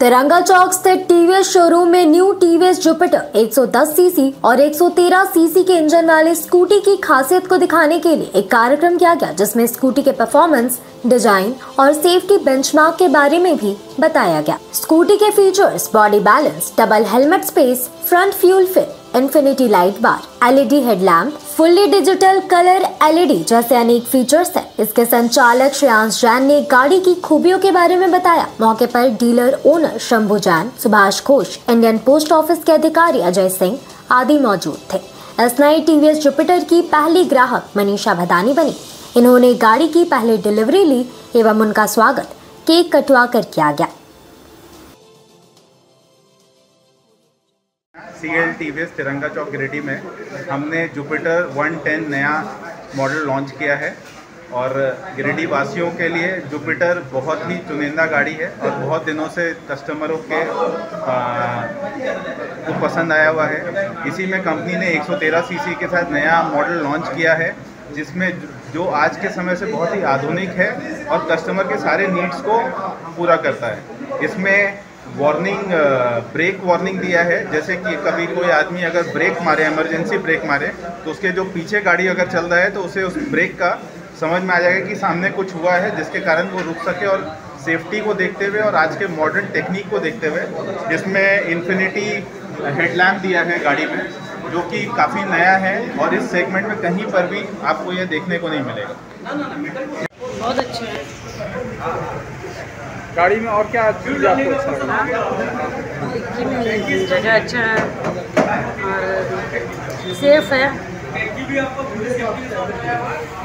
तिरंगा चौक स्थित TVS showroom में न्यू टीवीएस जुपिटर 110 सीसी और 113 सीसी के इंजन वाले स्कूटी की खासियत को दिखाने के लिए एक कार्यक्रम किया गया, जिसमें स्कूटी के परफॉर्मेंस, डिजाइन और सेफ्टी बेंचमार्क के बारे में भी बताया गया। स्कूटी के features body balance, double helmet space, front fuel fill, infinity light bar, LED headlamp, fully digital colour LED जैसे अनेक फीचर्स हैं। इसके संचालक श्रेयांश जैन ने गाड़ी की खूबियों के बारे में बताया। मौके पर dealer owner Shambhu Jain, Subhash Ghosh, Indian post office के अधिकारी अजय सिंह आदि मौजूद थे। इस नई टीवीएस जुपिटर की पहली ग्राहक मनीषा भदानी बनी। इन्होंने गाड़ी की पहली डिलीवरी ली एवं उनका स्वागत केक कटवा कर किया गया। सीएल टीवीएस तिरंगा चौक गिरिडीह में हमने जुपिटर 110 नया मॉडल लॉन्च किया है और गिरिडीह वासियों के लिए जुपिटर बहुत ही चुनिंदा गाड़ी है और बहुत दिनों से कस्टमरों के को पसंद आया हुआ है। इसी में कंपनी ने 113 सीसी के साथ नया मॉडल लॉन्च किया है, जिसमें जो आज के समय से बहुत ही आधुनिक है और कस्टमर के सारे नीड्स को पूरा करता है। इसमें वार्निंग, ब्रेक वार्निंग दिया है, जैसे कि कभी कोई आदमी अगर ब्रेक मारे, इमरजेंसी ब्रेक मारे, तो उसके जो पीछे गाड़ी अगर चल रहा है तो उसे उस ब्रेक का समझ में आ जाएगा कि सामने कुछ हुआ है, जिसके कारण वो रुक सके। और सेफ्टी को देखते हुए और आज के मॉडर्न टेक्निक को देखते हुए जिसमें इन्फिनिटी हेडलैम्प दिया है गाड़ी में, जो कि काफ़ी नया है और इस सेगमेंट में कहीं पर भी आपको ये देखने को नहीं मिलेगा। बहुत अच्छा है। गाड़ी में और क्या चीज़ आपको अच्छा लगा? जगह अच्छा है और सेफ है।